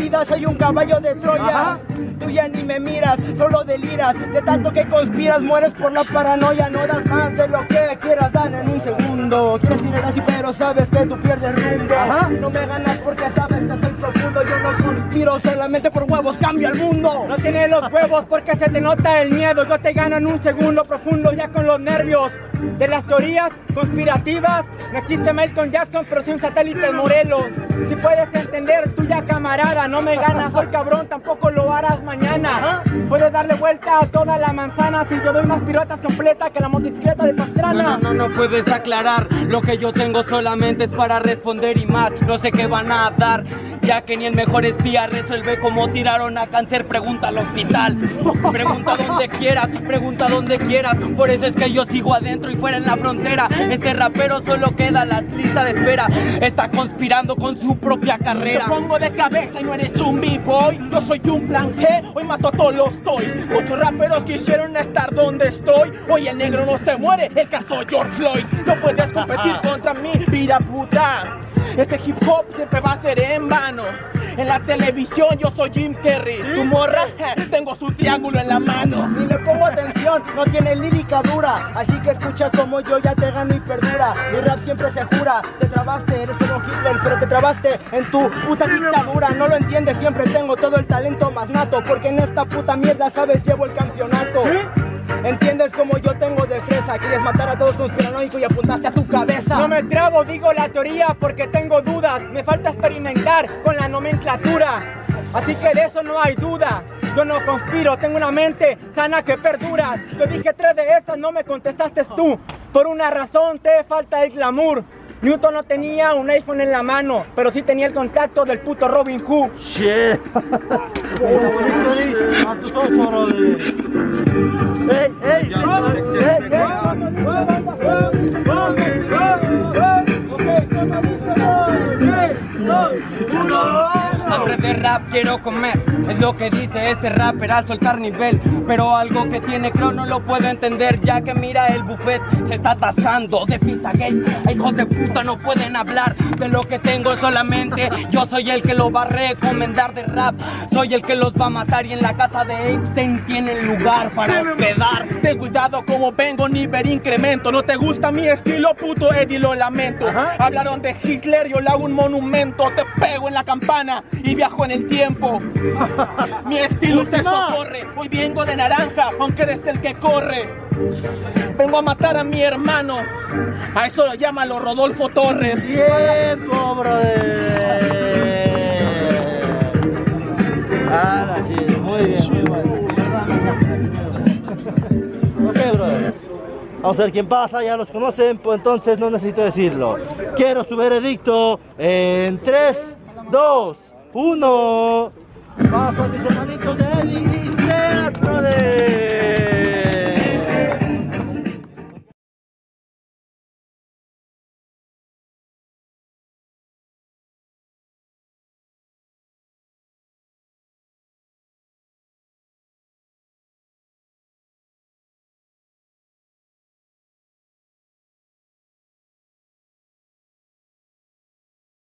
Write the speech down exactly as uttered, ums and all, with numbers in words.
vida soy un caballo de Troya. Ajá. Tú ya ni me miras, solo deliras. De tanto que conspiras, mueres por la paranoia. No das más de lo que quieras dar en un segundo. Quieres tirar así, pero sabes que tú pierdes rumbo. Ajá. No me ganas porque sabes que soy profundo. Yo no conspiro solamente por huevos, cambio el mundo. No tienes los huevos porque se te nota el miedo. Yo te gano en un segundo profundo, ya con los nervios de las teorías conspirativas. No existe Michael Jackson, pero sí un satélite en Morelos. Si puedes entender, tú ya camarada, no me ganas, soy cabrón, tampoco lo harás mañana. Puedes darle vuelta a toda la manzana si yo doy más piruetas completa que la motocicleta de Pastrana. No, no, no, no puedes aclarar, lo que yo tengo solamente es para responder y más. No sé qué van a dar, ya que ni el mejor espía resuelve cómo tiraron a cáncer. Pregunta al hospital, pregunta donde quieras, pregunta donde quieras. Por eso es que yo sigo adentro y fuera en la frontera. Este rapero solo queda la lista de espera, está conspirando con su propia carrera. Te pongo de cabeza y no eres un b-boy. Yo soy un plan G, hoy mato a todos los toys. Muchos raperos quisieron estar donde estoy. Hoy el negro no se muere, el caso George Floyd. No puedes competir contra mí, pira puta. Este hip hop siempre va a ser en vano. En la televisión yo soy Jim Carrey. ¿Sí? Tu morra, tengo su triángulo en la mano. Ni le pongo atención, no tiene lírica dura. Así que escucha como yo ya te gano y perdura. Mi rap siempre se jura. Te trabaste, eres como Hitler, pero te trabaste en tu puta dictadura. No lo entiendes, siempre tengo todo el talento más nato. Porque en esta puta mierda, sabes, llevo el campeonato. ¿Sí? ¿Entiendes como yo tengo destreza? Quieres matar a todos conspiranoicos y apuntaste a tu cabeza. No me trabo, digo la teoría porque tengo dudas. Me falta experimentar con la nomenclatura. Así que de eso no hay duda. Yo no conspiro, tengo una mente sana que perdura. Yo dije tres de esas, no me contestaste tú. Por una razón te falta el glamour. Newton no tenía un iPhone en la mano, pero sí tenía el contacto del puto Robin Hood. Shit. A tus ocho, brother. Ey, ey, hambre de rap quiero comer, es lo que dice este rapper al soltar nivel. Pero algo que tiene creo no lo puedo entender, ya que mira el buffet se está atascando de Pizzagate. Hijos de puta no pueden hablar de lo que tengo solamente. Yo soy el que lo va a recomendar de rap, soy el que los va a matar y en la casa de Epstein tienen lugar para hospedar. Ten cuidado como vengo, ni ver incremento. No te gusta mi estilo, puto Eddie, lo lamento. Ajá. Hablaron de Hitler, yo le hago un monumento. Te pego en la campana y viajo en el tiempo. Mi estilo se socorre, hoy vengo de naranja, aunque eres el que corre. Vengo a matar a mi hermano, a eso lo llaman los Rodolfo Torres. Tiempo, brother. Ah, sí, muy bien, muy bueno. Ok, brother. Vamos a ver quién pasa, ya los conocen, pues entonces no necesito decirlo. Quiero su veredicto en tres, dos, uno. Pasan mis hermanitos de Eddie y Seth, brother.